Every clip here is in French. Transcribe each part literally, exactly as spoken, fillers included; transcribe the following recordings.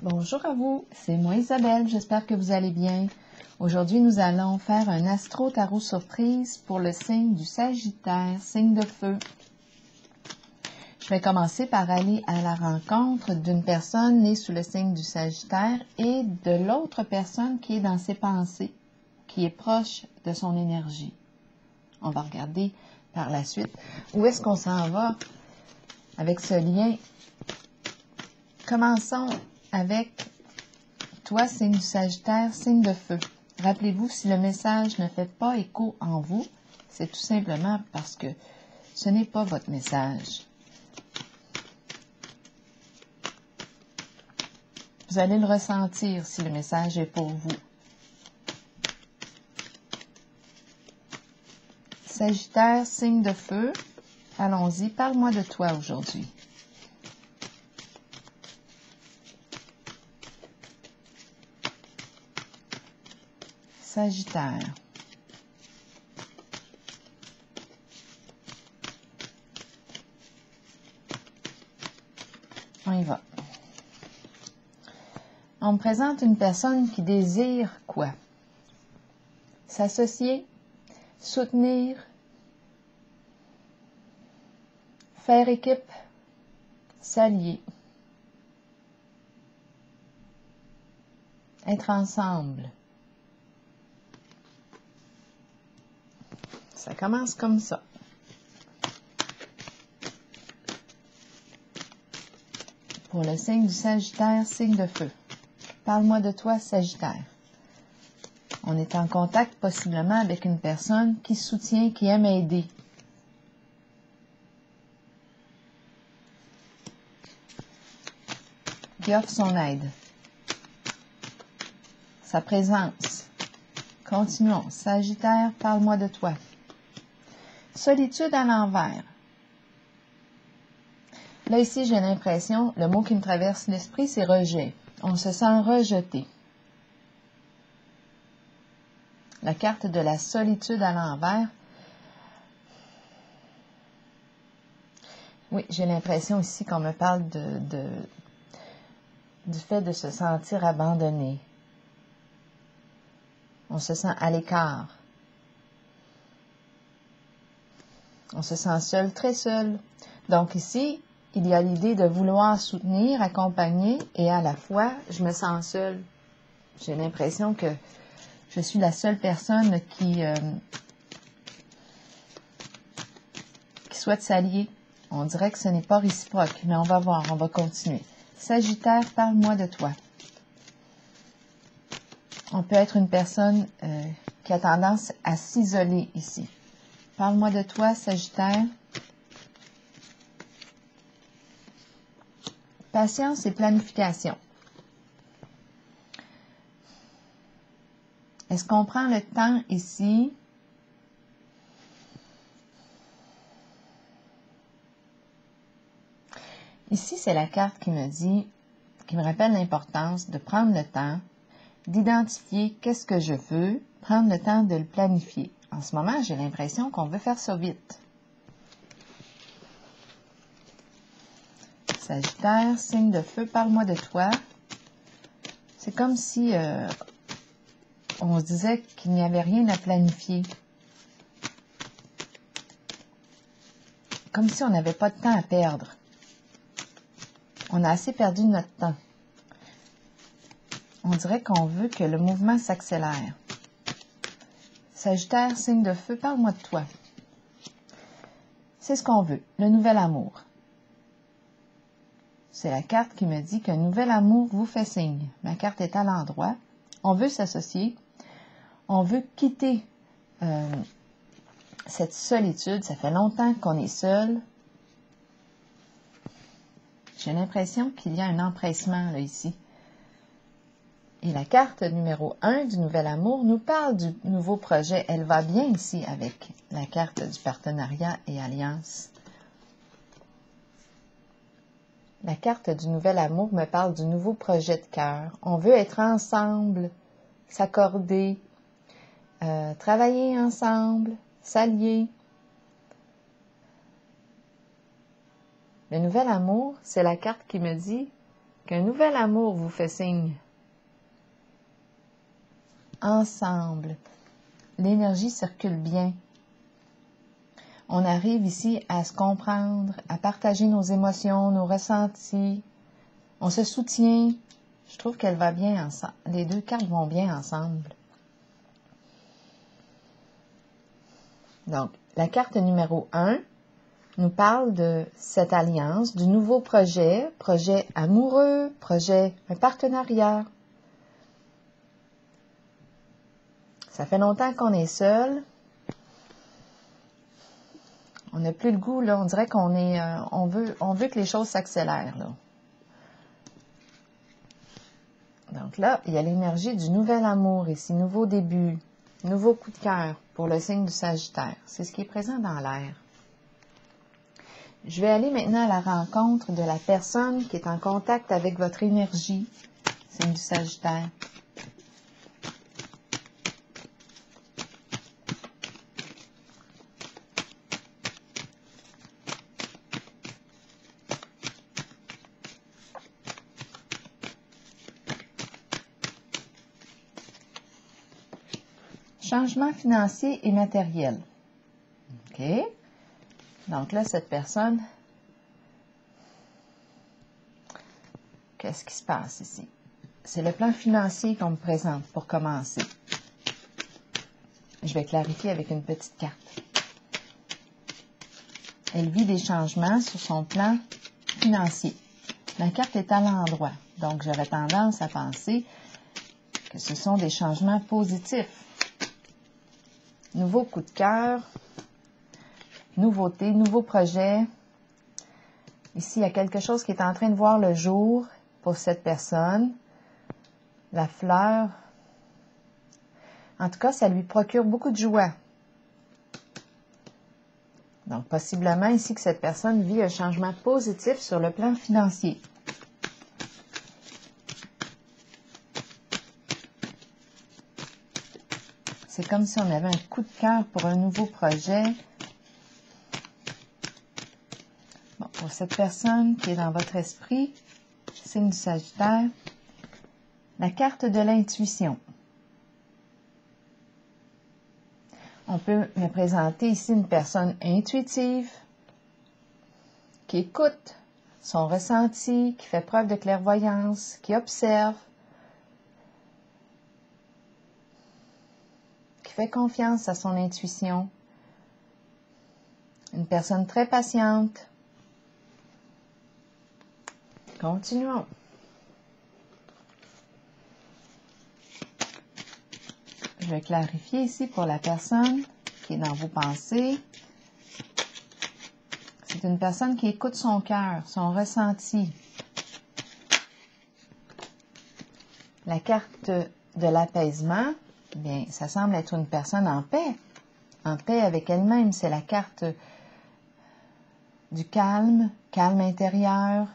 Bonjour à vous, c'est moi Isabelle, j'espère que vous allez bien. Aujourd'hui, nous allons faire un astro-tarot surprise pour le signe du Sagittaire, signe de feu. Je vais commencer par aller à la rencontre d'une personne née sous le signe du Sagittaire et de l'autre personne qui est dans ses pensées, qui est proche de son énergie. On va regarder par la suite où est-ce qu'on s'en va avec ce lien. Commençons avec toi, signe du Sagittaire, signe de feu. Rappelez-vous, si le message ne fait pas écho en vous, c'est tout simplement parce que ce n'est pas votre message. Vous allez le ressentir si le message est pour vous. Sagittaire, signe de feu, allons-y, parle-moi de toi aujourd'hui. Sagittaire. On y va. On me présente une personne qui désire quoi? S'associer, soutenir, faire équipe, s'allier, être ensemble. Ça commence comme ça. Pour le signe du Sagittaire, signe de feu. Parle-moi de toi, Sagittaire. On est en contact possiblement avec une personne qui soutient, qui aime aider. Qui offre son aide. Sa présence. Continuons. Sagittaire, parle-moi de toi. Solitude à l'envers. Là, ici, j'ai l'impression, le mot qui me traverse l'esprit, c'est rejet. On se sent rejeté. La carte de la solitude à l'envers. Oui, j'ai l'impression ici qu'on me parle de, de, du fait de se sentir abandonné. On se sent à l'écart. On se sent seul, très seul. Donc ici, il y a l'idée de vouloir soutenir, accompagner, et à la fois, je me sens seule. J'ai l'impression que je suis la seule personne qui, euh, qui souhaite s'allier. On dirait que ce n'est pas réciproque, mais on va voir, on va continuer. Sagittaire, parle-moi de toi. On peut être une personne euh, qui a tendance à s'isoler ici. Parle-moi de toi, Sagittaire. Patience et planification. Est-ce qu'on prend le temps ici Ici, c'est la carte qui me dit, qui me rappelle l'importance de prendre le temps, d'identifier qu'est-ce que je veux, prendre le temps de le planifier. En ce moment, j'ai l'impression qu'on veut faire ça vite. Sagittaire, signe de feu, parle-moi de toi. C'est comme si euh, on se disait qu'il n'y avait rien à planifier. Comme si on n'avait pas de temps à perdre. On a assez perdu notre temps. On dirait qu'on veut que le mouvement s'accélère. Sagittaire, signe de feu, parle-moi de toi. C'est ce qu'on veut, le nouvel amour. C'est la carte qui me dit qu'un nouvel amour vous fait signe. Ma carte est à l'endroit. On veut s'associer. On veut quitter euh, cette solitude. Ça fait longtemps qu'on est seul. J'ai l'impression qu'il y a un empressement là ici. Et la carte numéro un du nouvel amour nous parle du nouveau projet. Elle va bien ici avec la carte du partenariat et alliance. La carte du nouvel amour me parle du nouveau projet de cœur. On veut être ensemble, s'accorder, euh, travailler ensemble, s'allier. Le nouvel amour, c'est la carte qui me dit qu'un nouvel amour vous fait signe. Ensemble, l'énergie circule bien. On arrive ici à se comprendre, à partager nos émotions, nos ressentis. On se soutient. Je trouve qu'elle va bien ensemble. Les deux cartes vont bien ensemble. Donc, la carte numéro un nous parle de cette alliance, du nouveau projet, projet amoureux, projet, un partenariat. Ça fait longtemps qu'on est seul. On n'a plus le goût, là. On dirait qu'on est, euh, on veut, on veut que les choses s'accélèrent, là. Donc là, il y a l'énergie du nouvel amour ici, nouveau début, nouveau coup de cœur pour le signe du Sagittaire. C'est ce qui est présent dans l'air. Je vais aller maintenant à la rencontre de la personne qui est en contact avec votre énergie, signe du Sagittaire. Changement financier et matériel. OK? Donc là, cette personne, qu'est-ce qui se passe ici? C'est le plan financier qu'on me présente pour commencer. Je vais clarifier avec une petite carte. Elle vit des changements sur son plan financier. La carte est à l'endroit, donc j'aurais tendance à penser que ce sont des changements positifs. Nouveau coup de cœur, nouveauté, nouveau projet. Ici, il y a quelque chose qui est en train de voir le jour pour cette personne. La fleur. En tout cas, ça lui procure beaucoup de joie. Donc, possiblement ici que cette personne vit un changement positif sur le plan financier. C'est comme si on avait un coup de cœur pour un nouveau projet. Bon, pour cette personne qui est dans votre esprit, signe du Sagittaire, la carte de l'intuition. On peut me présenter ici une personne intuitive, qui écoute son ressenti, qui fait preuve de clairvoyance, qui observe, qui fait confiance à son intuition. Une personne très patiente. Continuons. Je vais clarifier ici pour la personne qui est dans vos pensées. C'est une personne qui écoute son cœur, son ressenti. La carte de l'apaisement, bien, ça semble être une personne en paix, en paix avec elle-même. C'est la carte du calme, calme intérieur.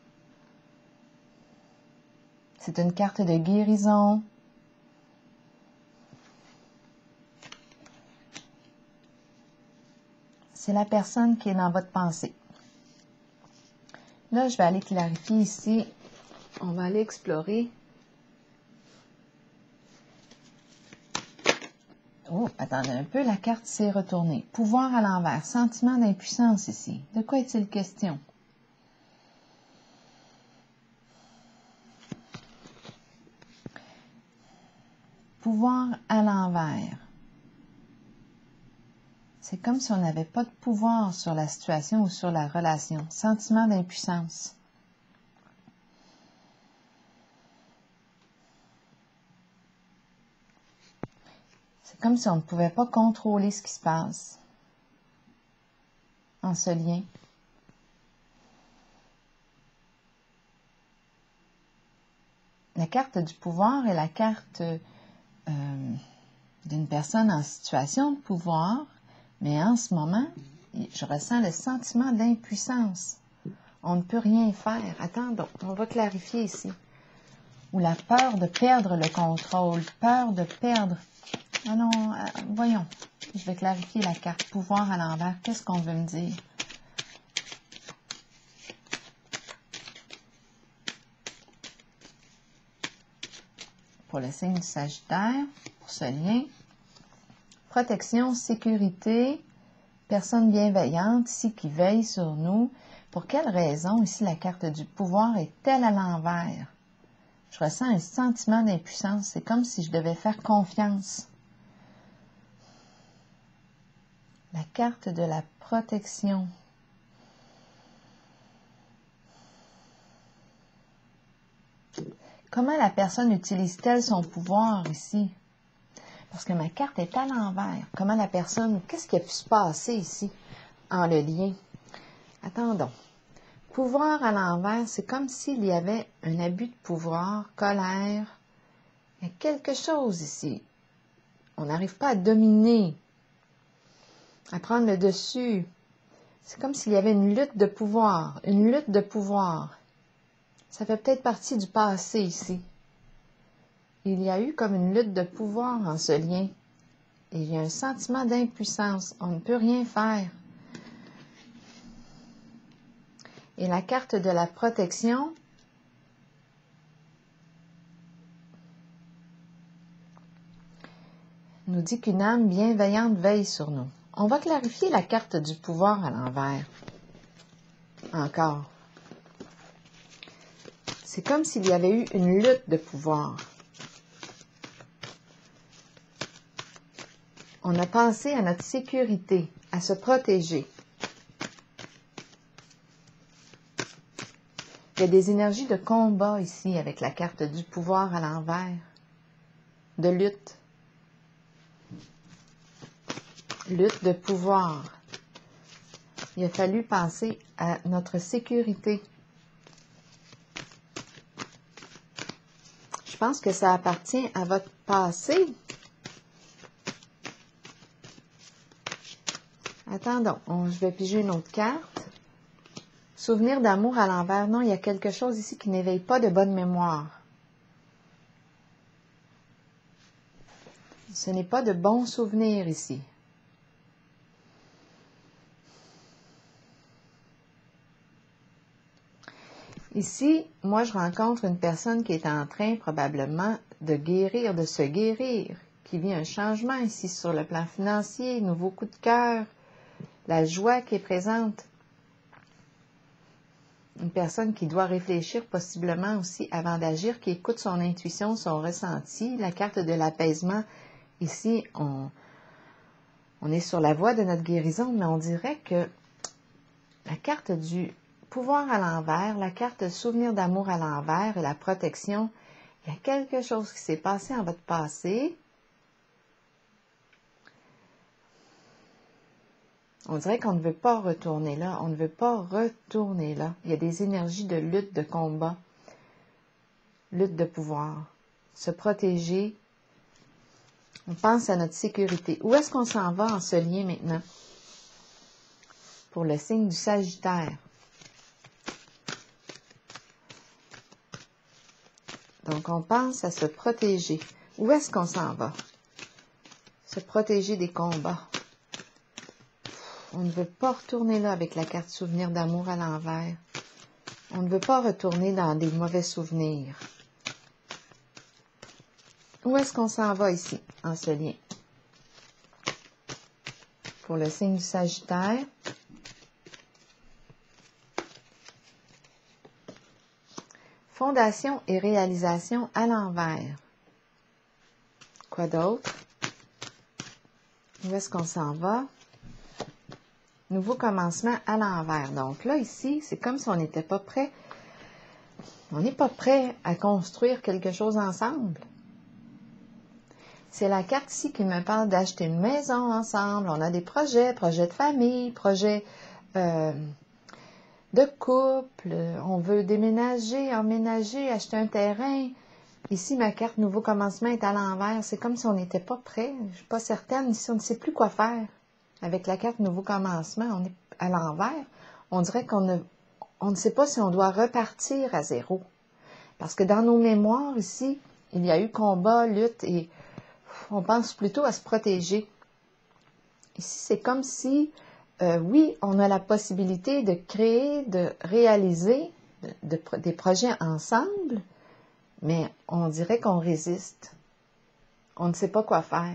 C'est une carte de guérison. C'est la personne qui est dans votre pensée. Là, je vais aller clarifier ici. On va aller explorer. Oh, attendez un peu, la carte s'est retournée. Pouvoir à l'envers, sentiment d'impuissance ici. De quoi est-il question? Pouvoir à l'envers. C'est comme si on n'avait pas de pouvoir sur la situation ou sur la relation. Sentiment d'impuissance. C'est comme si on ne pouvait pas contrôler ce qui se passe en ce lien. La carte du pouvoir est la carte euh, d'une personne en situation de pouvoir. Mais en ce moment, je ressens le sentiment d'impuissance. On ne peut rien faire. Attendons, on va clarifier ici. Ou la peur de perdre le contrôle, peur de perdre. Ah non, euh, voyons. Je vais clarifier la carte pouvoir à l'envers. Qu'est-ce qu'on veut me dire? pour le signe du Sagittaire, pour ce lien. Protection, sécurité, personne bienveillante ici qui veille sur nous. Pour quelle raison ici la carte du pouvoir est-elle à l'envers? Je ressens un sentiment d'impuissance. C'est comme si je devais faire confiance. La carte de la protection. Comment la personne utilise-t-elle son pouvoir ici? Parce que ma carte est à l'envers. Comment la personne, qu'est-ce qui a pu se passer ici en le lien? Attendons. Pouvoir à l'envers, c'est comme s'il y avait un abus de pouvoir, colère. Il y a quelque chose ici. On n'arrive pas à dominer, à prendre le dessus. C'est comme s'il y avait une lutte de pouvoir, une lutte de pouvoir. Ça fait peut-être partie du passé ici. Il y a eu comme une lutte de pouvoir en ce lien. Et il y a un sentiment d'impuissance. On ne peut rien faire. Et la carte de la protection nous dit qu'une âme bienveillante veille sur nous. On va clarifier la carte du pouvoir à l'envers. Encore. C'est comme s'il y avait eu une lutte de pouvoir. On a pensé à notre sécurité, à se protéger. Il y a des énergies de combat ici avec la carte du pouvoir à l'envers, de lutte. Lutte de pouvoir. Il a fallu penser à notre sécurité. Je pense que ça appartient à votre passé. Attendons, on, je vais piger une autre carte. Souvenir d'amour à l'envers. Non, il y a quelque chose ici qui n'éveille pas de bonne mémoire. Ce n'est pas de bons souvenirs ici. Ici, moi, je rencontre une personne qui est en train probablement de guérir, de se guérir, qui vit un changement ici sur le plan financier, nouveau coup de cœur, la joie qui est présente. Une personne qui doit réfléchir possiblement aussi avant d'agir, qui écoute son intuition, son ressenti. La carte de l'apaisement, ici, on, on est sur la voie de notre guérison, mais on dirait que la carte du pouvoir à l'envers, la carte souvenir d'amour à l'envers et la protection, il y a quelque chose qui s'est passé en votre passé. On dirait qu'on ne veut pas retourner là. On ne veut pas retourner là. Il y a des énergies de lutte, de combat, lutte de pouvoir. Se protéger. On pense à notre sécurité. Où est-ce qu'on s'en va en ce lien maintenant? Pour le signe du Sagittaire. Donc, on pense à se protéger. Où est-ce qu'on s'en va? Se protéger des combats. On ne veut pas retourner là avec la carte souvenir d'amour à l'envers. On ne veut pas retourner dans des mauvais souvenirs. Où est-ce qu'on s'en va ici, en ce lien? Pour le signe du Sagittaire. Fondation et réalisation à l'envers. Quoi d'autre? Où est-ce qu'on s'en va? Nouveau commencement à l'envers. Donc là, ici, c'est comme si on n'était pas prêt. On n'est pas prêt à construire quelque chose ensemble. C'est la carte ici qui me parle d'acheter une maison ensemble. On a des projets, projets de famille, projets euh, de couple. On veut déménager, emménager, acheter un terrain. Ici, ma carte nouveau commencement est à l'envers. C'est comme si on n'était pas prêt. Je ne suis pas certaine. Ici, on ne sait plus quoi faire. Avec la carte nouveau commencement, on est à l'envers. On dirait qu'on ne, on ne sait pas si on doit repartir à zéro. Parce que dans nos mémoires ici, il y a eu combat, lutte et on pense plutôt à se protéger. Ici, c'est comme si, euh, oui, on a la possibilité de créer, de réaliser de, de, des projets ensemble, mais on dirait qu'on résiste. On ne sait pas quoi faire.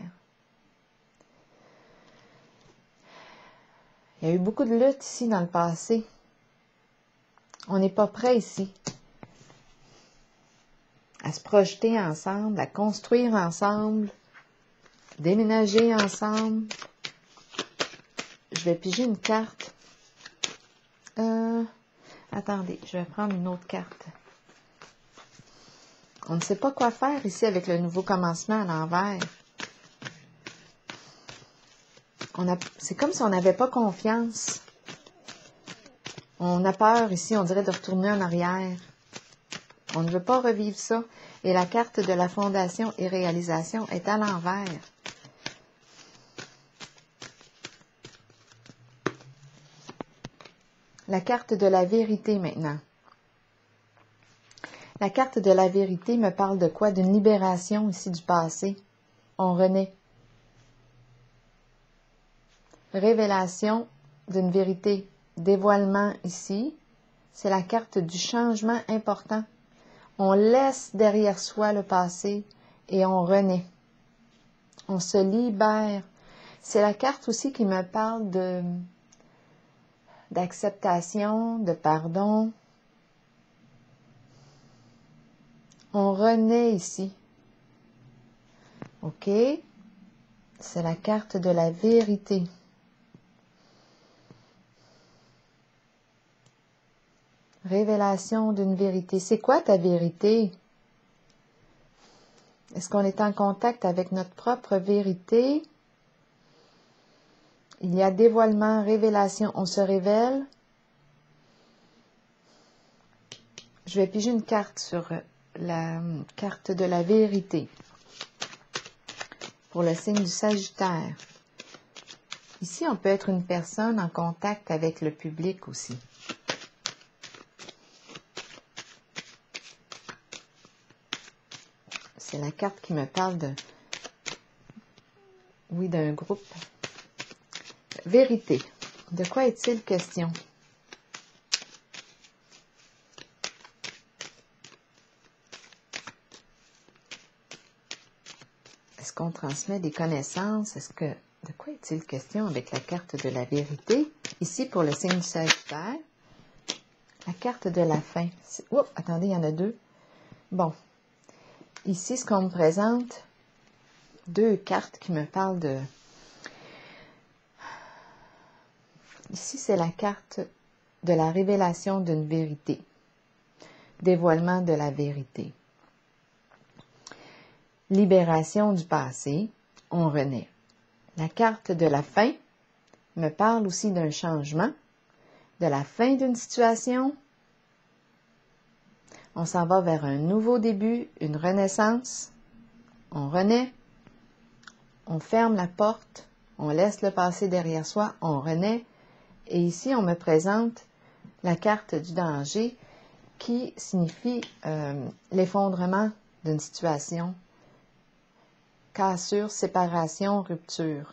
Il y a eu beaucoup de luttes ici dans le passé. On n'est pas prêt ici à se projeter ensemble, à construire ensemble, déménager ensemble. Je vais piger une carte. Euh, attendez, je vais prendre une autre carte. On ne sait pas quoi faire ici avec le nouveau commencement à l'envers. On a, c'est comme si on n'avait pas confiance. On a peur ici, on dirait de retourner en arrière. On ne veut pas revivre ça. Et la carte de la fondation et réalisation est à l'envers. La carte de la vérité maintenant. La carte de la vérité me parle de quoi? D'une libération ici du passé. On renaît. Révélation d'une vérité. Dévoilement ici. C'est la carte du changement important. On laisse derrière soi le passé et on renaît. On se libère. C'est la carte aussi qui me parle de d'acceptation, de pardon. On renaît ici. OK? C'est la carte de la vérité. Révélation d'une vérité. C'est quoi ta vérité? Est-ce qu'on est en contact avec notre propre vérité? Il y a dévoilement, révélation. On se révèle. Je vais piger une carte sur la carte de la vérité pour le signe du Sagittaire. Ici, on peut être une personne en contact avec le public aussi. C'est la carte qui me parle de, oui, d'un groupe. Vérité. De quoi est-il question? Est-ce qu'on transmet des connaissances? Est-ce que, de quoi est-il question avec la carte de la vérité? Ici, pour le signe du Sagittaire, la carte de la fin. Oups, attendez, il y en a deux. Bon. Ici, ce qu'on me présente, deux cartes qui me parlent de... Ici, c'est la carte de la révélation d'une vérité. Dévoilement de la vérité. Libération du passé, on renaît. La carte de la fin me parle aussi d'un changement, de la fin d'une situation. On s'en va vers un nouveau début, une renaissance. On renaît, on ferme la porte, on laisse le passé derrière soi, on renaît. Et ici, on me présente la carte du danger qui signifie euh, l'effondrement d'une situation, cassure, séparation, rupture.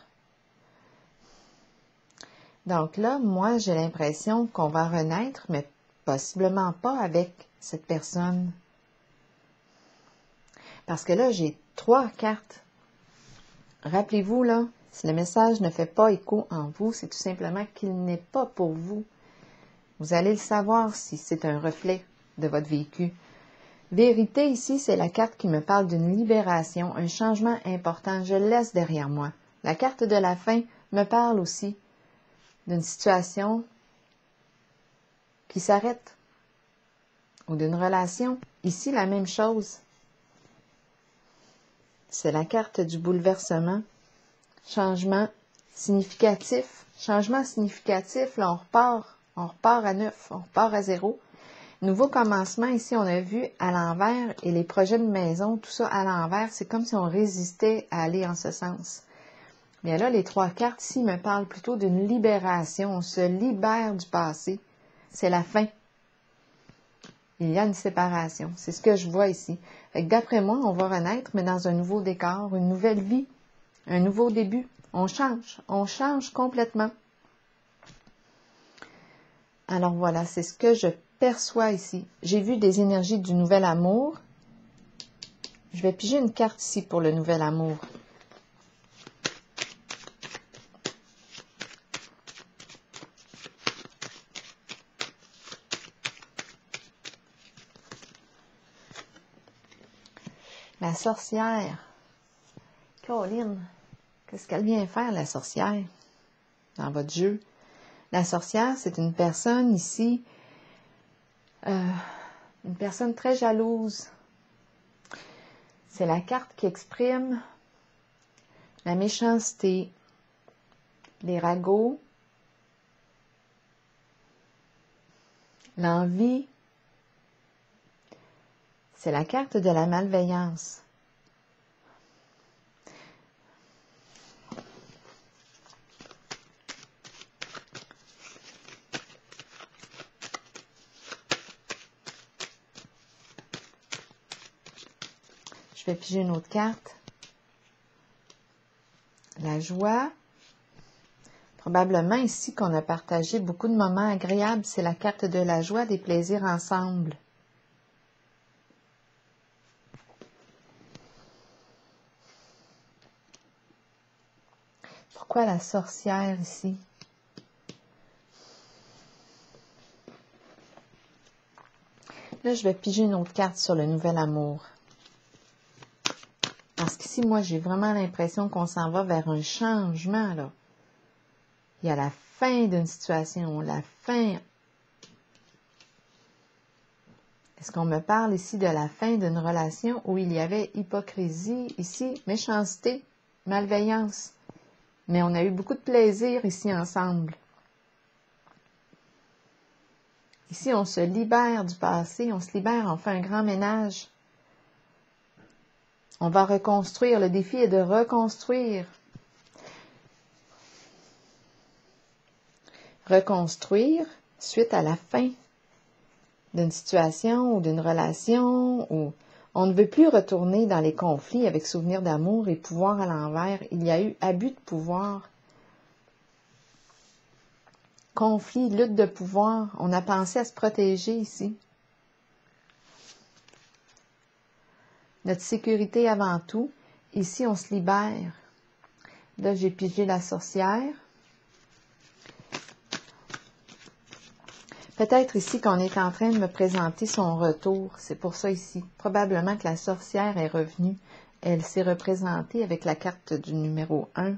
Donc là, moi, j'ai l'impression qu'on va renaître, mais possiblement pas avec cette personne. Parce que là, j'ai trois cartes. Rappelez-vous, là, si le message ne fait pas écho en vous, c'est tout simplement qu'il n'est pas pour vous. Vous allez le savoir si c'est un reflet de votre vécu. Vérité, ici, c'est la carte qui me parle d'une libération, un changement important. Je le laisse derrière moi. La carte de la fin me parle aussi d'une situation qui s'arrête ou d'une relation. Ici, la même chose. C'est la carte du bouleversement. Changement significatif. Changement significatif, là, on repart. On repart à neuf, on repart à zéro. Nouveau commencement, ici, on a vu à l'envers et les projets de maison, tout ça à l'envers, c'est comme si on résistait à aller en ce sens. Bien là, les trois cartes ici me parlent plutôt d'une libération. On se libère du passé. C'est la fin. Il y a une séparation. C'est ce que je vois ici. D'après moi, on va renaître, mais dans un nouveau décor, une nouvelle vie, un nouveau début. On change. On change complètement. Alors voilà, c'est ce que je perçois ici. J'ai vu des énergies du nouvel amour, Je vais piger une carte ici pour le nouvel amour. La sorcière. Caroline, qu'est-ce qu'elle vient faire, la sorcière, dans votre jeu? La sorcière, c'est une personne ici, euh, une personne très jalouse. C'est la carte qui exprime la méchanceté, les ragots, l'envie. C'est la carte de la malveillance. Je vais piger une autre carte. La joie. Probablement ici qu'on a partagé beaucoup de moments agréables. C'est la carte de la joie, des plaisirs ensemble. Pourquoi la sorcière ici? Là, je vais piger une autre carte sur le nouvel amour. Parce qu'ici, moi, j'ai vraiment l'impression qu'on s'en va vers un changement, là. Il y a la fin d'une situation, la fin. Est-ce qu'on me parle ici de la fin d'une relation où il y avait hypocrisie, ici, méchanceté, malveillance? Mais on a eu beaucoup de plaisir ici ensemble. Ici, on se libère du passé, on se libère, on fait un grand ménage. On va reconstruire. Le défi est de reconstruire. Reconstruire suite à la fin d'une situation ou d'une relation où on ne veut plus retourner dans les conflits avec souvenir d'amour et pouvoir à l'envers. Il y a eu abus de pouvoir. Conflit, lutte de pouvoir. On a pensé à se protéger ici. Notre sécurité avant tout. Ici, on se libère. Là, j'ai pigé la sorcière. Peut-être ici qu'on est en train de me présenter son retour. C'est pour ça ici. Probablement que la sorcière est revenue. Elle s'est représentée avec la carte du numéro un.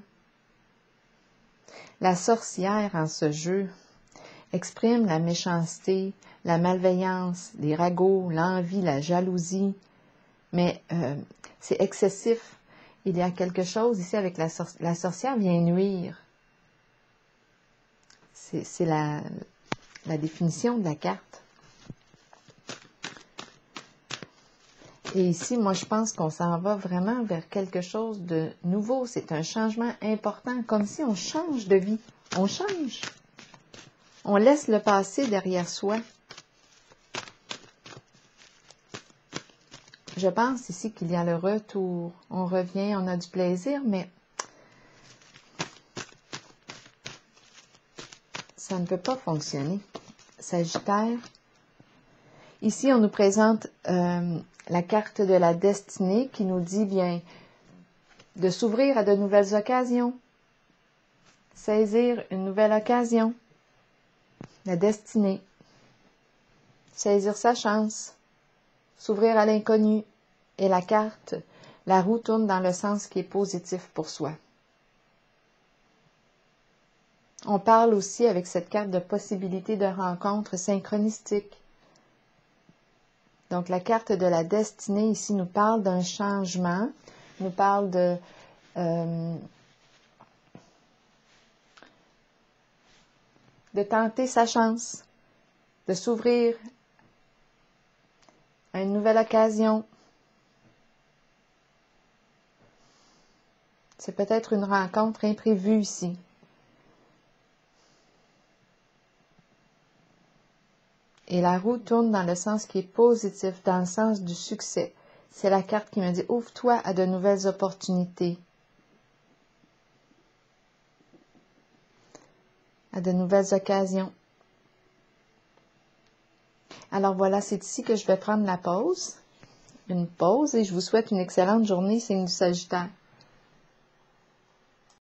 La sorcière en ce jeu exprime la méchanceté, la malveillance, les ragots, l'envie, la jalousie. Mais euh, c'est excessif. Il y a quelque chose ici avec la sorcière. La sorcière vient nuire. C'est la, la définition de la carte. Et ici, moi, je pense qu'on s'en va vraiment vers quelque chose de nouveau. C'est un changement important, comme si on change de vie. On change. On laisse le passé derrière soi. Je pense ici qu'il y a le retour. On revient, on a du plaisir, mais ça ne peut pas fonctionner. Sagittaire. Ici, on nous présente euh, la carte de la destinée qui nous dit bien de s'ouvrir à de nouvelles occasions. Saisir une nouvelle occasion. La destinée. Saisir sa chance. S'ouvrir à l'inconnu. Et la carte, la roue tourne dans le sens qui est positif pour soi. On parle aussi avec cette carte de possibilité de rencontre synchronistique. Donc, la carte de la destinée ici nous parle d'un changement, nous parle de euh, de tenter sa chance, de s'ouvrir à une nouvelle occasion. C'est peut-être une rencontre imprévue ici. Et la roue tourne dans le sens qui est positif, dans le sens du succès. C'est la carte qui me dit « Ouvre-toi à de nouvelles opportunités. » À de nouvelles occasions. Alors voilà, c'est ici que je vais prendre la pause. une pause et je vous souhaite une excellente journée, signe du Sagittaire.